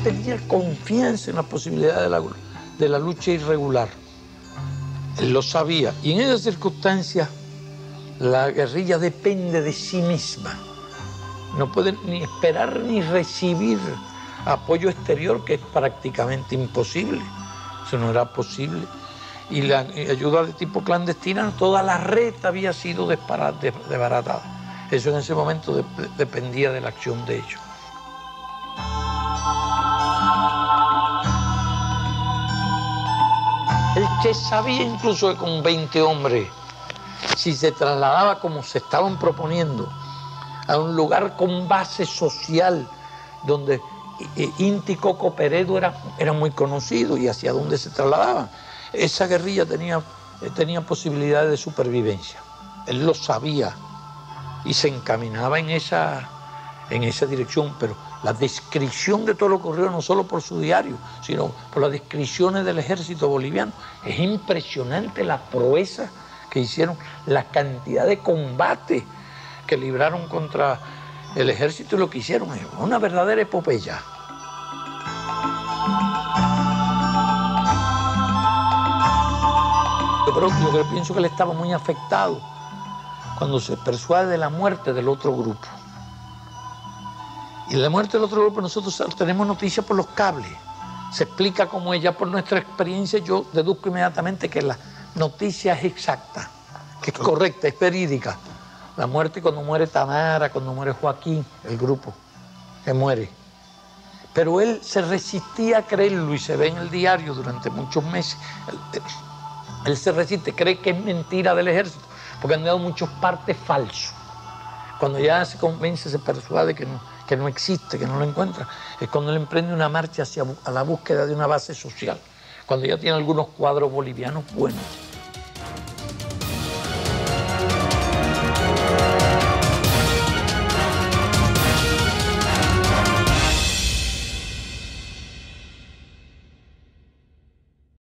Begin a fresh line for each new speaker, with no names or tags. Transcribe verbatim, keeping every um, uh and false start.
tenía confianza en la posibilidad de la, de la lucha irregular. Él lo sabía. Y en esas circunstancias, la guerrilla depende de sí misma. No puede ni esperar ni recibir apoyo exterior, que es prácticamente imposible. Eso no era posible. Y la ayuda de tipo clandestina, toda la red había sido desbaratada. Eso en ese momento de, dependía de la acción de ellos. El Che sabía incluso que con veinte hombres, si se trasladaba como se estaban proponiendo, a un lugar con base social, donde Inti y Coco Peredo era, era muy conocido y hacia dónde se trasladaban, esa guerrilla tenía, tenía posibilidades de supervivencia. Él lo sabía y se encaminaba en esa, en esa dirección, pero la descripción de todo lo ocurrido, no solo por su diario, sino por las descripciones del ejército boliviano, es impresionante la proeza que hicieron, la cantidad de combate que libraron contra el ejército y lo que hicieron es una verdadera epopeya. Yo creo, yo creo, pienso que él estaba muy afectado cuando se persuade de la muerte del otro grupo. Y la muerte del otro grupo nosotros tenemos noticias por los cables. Se explica cómo ella, por nuestra experiencia, yo deduzco inmediatamente que la noticia es exacta, que es correcta, es verídica. La muerte cuando muere Tamara, cuando muere Joaquín, el grupo que muere. Pero él se resistía a creerlo y se ve en el diario durante muchos meses. Él, él se resiste, cree que es mentira del ejército, porque han dado muchos partes falsos. Cuando ya se convence, se persuade que no, que no existe, que no lo encuentra, es cuando él emprende una marcha hacia a la búsqueda de una base social, cuando ya tiene algunos cuadros bolivianos buenos.